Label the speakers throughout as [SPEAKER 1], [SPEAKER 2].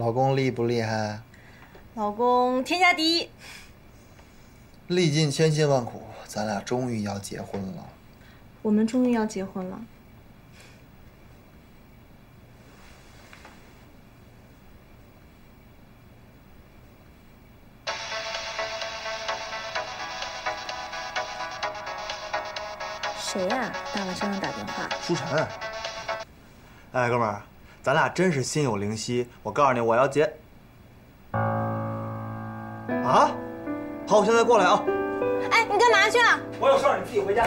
[SPEAKER 1] 老公厉不厉害？
[SPEAKER 2] 老公天下第一。
[SPEAKER 1] 历尽千辛万苦，咱俩终于要结婚了。
[SPEAKER 2] 我们终于要结婚了。谁呀？大晚上打电话。
[SPEAKER 3] 舒晨。哎，哥们儿，咱俩真是心有灵犀。我告诉你，我要结。啊？好，我现在过来啊。
[SPEAKER 2] 哎，你干嘛去啊？
[SPEAKER 3] 我有事儿，你自己回家。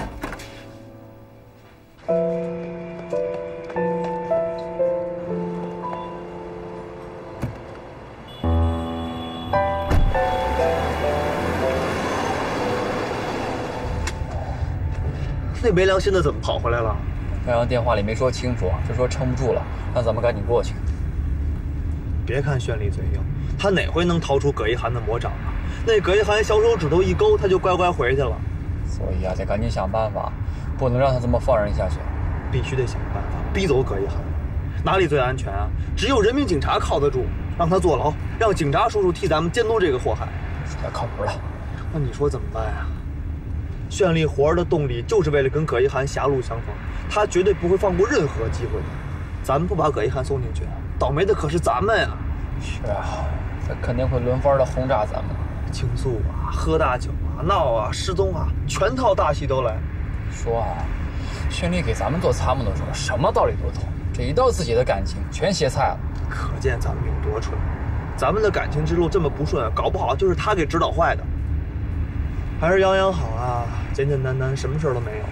[SPEAKER 3] 那没良心的怎么跑回来了？
[SPEAKER 4] 刚刚电话里没说清楚，就说撑不住了，让咱们赶紧过去。
[SPEAKER 3] 别看绚丽嘴硬，他哪回能逃出葛一涵的魔掌啊？那葛一涵小手指头一勾，他就乖乖回去了。
[SPEAKER 4] 所以啊，得赶紧想办法，不能让他这么放任下去。
[SPEAKER 3] 必须得想办法逼走葛一涵。哪里最安全啊？只有人民警察靠得住，让他坐牢，让警察叔叔替咱们监督这个祸害，
[SPEAKER 4] 太靠谱了。
[SPEAKER 3] 那你说怎么办呀？绚丽活儿的动力就是为了跟葛一涵狭路相逢，他绝对不会放过任何机会的。咱们不把葛一涵送进去，倒霉的可是咱们呀！
[SPEAKER 4] 是啊，他肯定会轮番的轰炸咱们，
[SPEAKER 3] 倾诉啊，喝大酒啊，闹啊，失踪啊，全套大戏都来。
[SPEAKER 4] 说啊，绚丽给咱们做参谋的时候，什么道理都通，这一到自己的感情，全歇菜了。
[SPEAKER 3] 可见咱们有多蠢。咱们的感情之路这么不顺，搞不好就是他给指导坏的。还是杨洋好啊，简简单单，什么事儿都没有。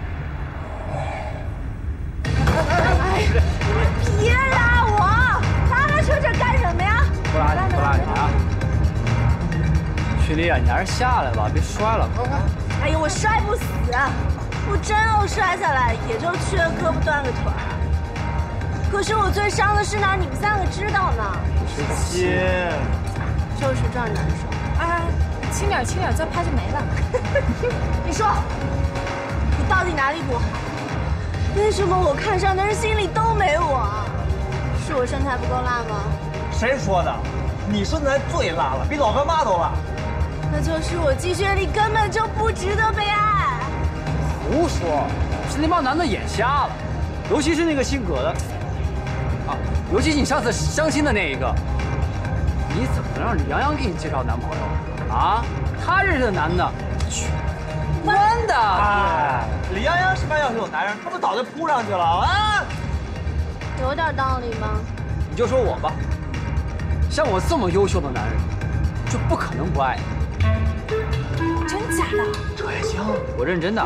[SPEAKER 2] 别拉我！拉车这干什么呀？
[SPEAKER 4] 不拉你，不拉你啊！雪莉啊，你还是下来吧，别摔了，快快！
[SPEAKER 2] 哎呦，我摔不死，我真要摔下来，也就缺个胳膊断个腿儿。可是我最伤的是哪儿？你们三个知道呢。
[SPEAKER 3] 17，
[SPEAKER 2] 就是这儿难受。
[SPEAKER 5] 哎，轻点，轻点，再拍就没了。
[SPEAKER 2] 你说，我到底哪里不好？为什么我看上的人心里都没我？是我身材不够辣吗？
[SPEAKER 3] 谁说的？你身材最辣了，比老干妈都辣。
[SPEAKER 2] 那就是我季雪里根本就不值得被爱。
[SPEAKER 4] 胡说，是那帮男的眼瞎了，尤其是那个姓葛的，啊，尤其是你上次相亲的那一个，你怎么能让李洋洋给你介绍男朋友啊？他认识的男的，真的。
[SPEAKER 3] 哎，李洋洋身边要是有男人，他不早就扑上去了啊？
[SPEAKER 2] 有点道理吗？
[SPEAKER 4] 你就说我吧，像我这么优秀的男人，就不可能不爱你。
[SPEAKER 5] 真假的？
[SPEAKER 3] 这也行，
[SPEAKER 4] 我认真的。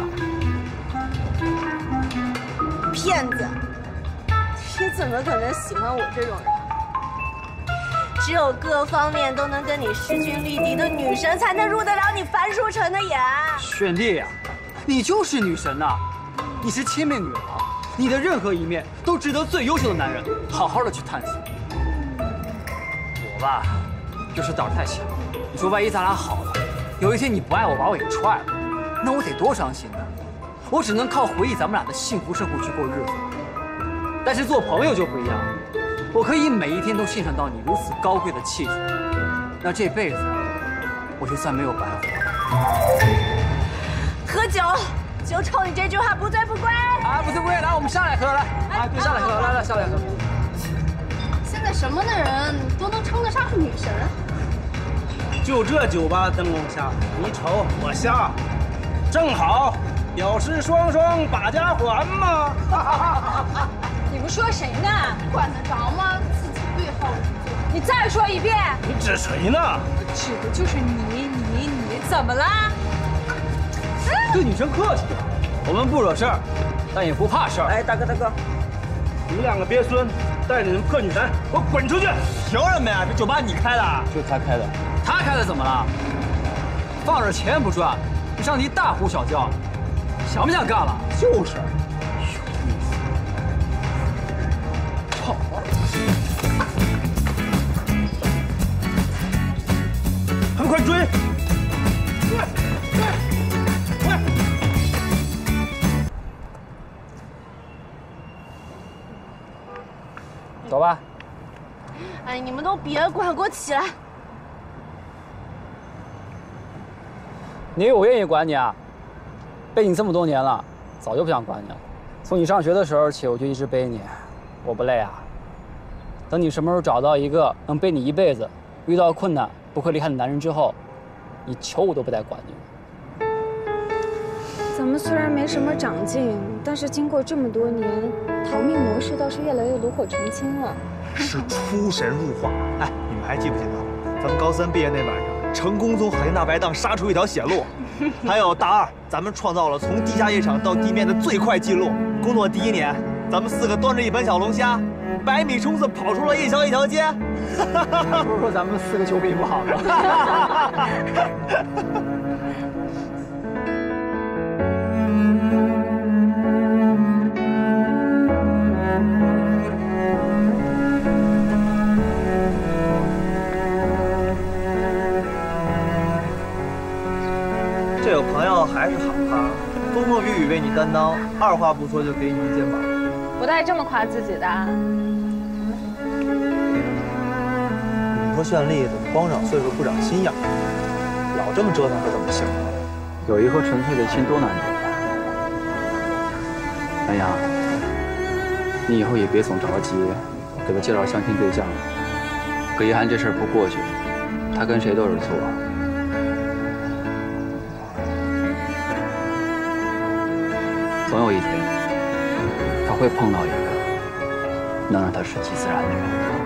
[SPEAKER 2] 骗子！你怎么可能喜欢我这种人？只有各方面都能跟你势均力敌的女神，才能入得了你樊书成的眼。
[SPEAKER 4] 绚丽呀，你就是女神呐！你是千面女郎，你的任何一面都值得最优秀的男人好好的去探索。我吧，就是胆儿太小。你说万一咱俩好了，有一天你不爱我，把我给踹了，那我得多伤心呢！我只能靠回忆咱们俩的幸福生活去过日子。但是做朋友就不一样了，我可以每一天都欣赏到你如此高贵的气质，那这辈子我就算没有白活。
[SPEAKER 2] 喝酒，就冲你这句话不醉不归。
[SPEAKER 4] 啊，不醉不归，来，我们上来喝，来，啊，对，上来喝，来，上来喝。
[SPEAKER 5] 现在什么的人都能称得上是女神？
[SPEAKER 6] 就这酒吧灯光下，你丑我瞎，正好表示双双把家还嘛。
[SPEAKER 5] 你们说谁呢？管得着吗？自己对号入座。你再说一遍。
[SPEAKER 6] 你指谁呢？
[SPEAKER 5] 指的就是你，怎么了？
[SPEAKER 4] 对女生客气点，我们不惹事儿，但也不怕事儿。
[SPEAKER 6] 哎，大哥，你们两个别孙，带着你们破女神，给我滚出去！
[SPEAKER 3] 凭什么呀？这酒吧你开的？
[SPEAKER 4] 就他开的。他开的怎么了？放着钱不赚，你上你大呼小叫，想不想干了？
[SPEAKER 6] 就是。
[SPEAKER 4] 操！
[SPEAKER 6] 还不快追！快！
[SPEAKER 4] 走吧。
[SPEAKER 2] 哎，你们都别管，给我起来！
[SPEAKER 4] 你以为我愿意管你啊？背你这么多年了，早就不想管你了。从你上学的时候起，我就一直背你，我不累啊。等你什么时候找到一个能背你一辈子，遇到困难不会离开的男人之后，你求我都不带管你。
[SPEAKER 5] 咱们虽然没什么长进，但是经过这么多年，逃命模式倒是越来越炉火纯青了。
[SPEAKER 3] 是出神入化。哎，你们还记不记得，咱们高3毕业那晚上，成功从海纳白荡杀出一条血路？还有大2，咱们创造了从地下夜场到地面的最快记录。工作第1年，咱们4个端着一盆小龙虾，100米冲刺跑出了夜宵一条街。
[SPEAKER 4] 不是说咱们4个球比不好吗？
[SPEAKER 3] 这有朋友还是好咖，风风雨雨为你担当，二话不说就给你一肩膀。
[SPEAKER 5] 不带这么夸自己的。
[SPEAKER 3] 你说绚丽怎么光长岁数不长心眼儿？老这么折腾可怎么行？
[SPEAKER 4] 有一颗纯粹的心多难得呀！南阳，你以后也别总着急给他介绍相亲对象了。葛一涵这事儿不过去，他跟谁都是错。总有一天，他会碰到一个能让他顺其自然的人。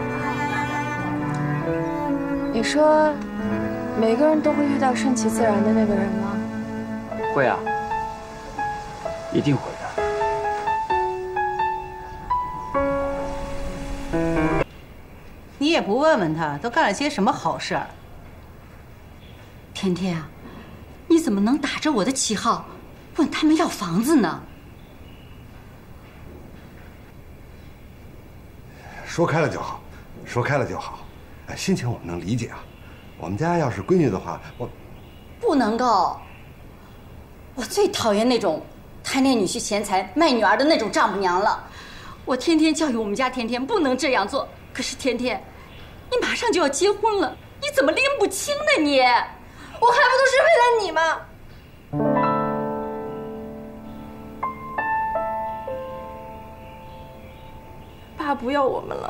[SPEAKER 5] 你说，每个人都会遇到顺其自然的那个人吗？
[SPEAKER 4] 会啊，一定会的。
[SPEAKER 7] 你也不问问他都干了些什么好事儿？天天啊，你怎么能打着我的旗号问他们要房子呢？
[SPEAKER 8] 说开了就好，说开了就好。哎，心情我们能理解啊。我们家要是闺女的话，我
[SPEAKER 7] 不能够。我最讨厌那种贪恋女婿钱财、卖女儿的那种丈母娘了。我天天教育我们家甜甜不能这样做，可是甜甜，你马上就要结婚了，你怎么拎不清呢你？
[SPEAKER 2] 我还不都是为了你吗？爸不要我们了，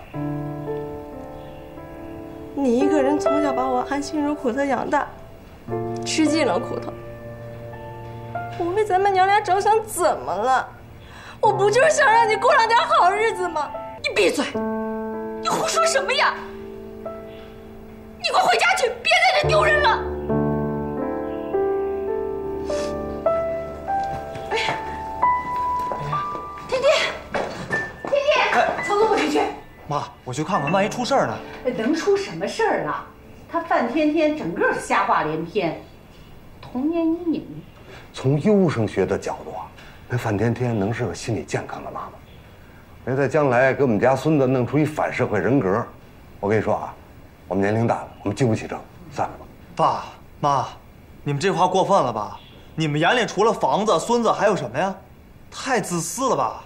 [SPEAKER 2] 你一个人从小把我含辛茹苦的养大，吃尽了苦头。我为咱们娘俩着想怎么了？我不就是想让你过上点好日子吗？
[SPEAKER 7] 你闭嘴！你胡说什么呀？你快回家去，别在这丢人了！哎呀，甜甜，甜甜，操作不许去！
[SPEAKER 3] 妈，我去看看，万一出事儿呢？
[SPEAKER 7] 能出什么事儿啊？他范天天整个瞎话连篇，童年阴影。
[SPEAKER 8] 从优生学的角度啊，那范天天能是个心理健康的妈妈。别在将来给我们家孙子弄出一反社会人格，我跟你说啊，我们年龄大了，我们经不起这，散了吧。
[SPEAKER 3] 爸妈，你们这话过分了吧？你们眼里除了房子、孙子还有什么呀？太自私了吧！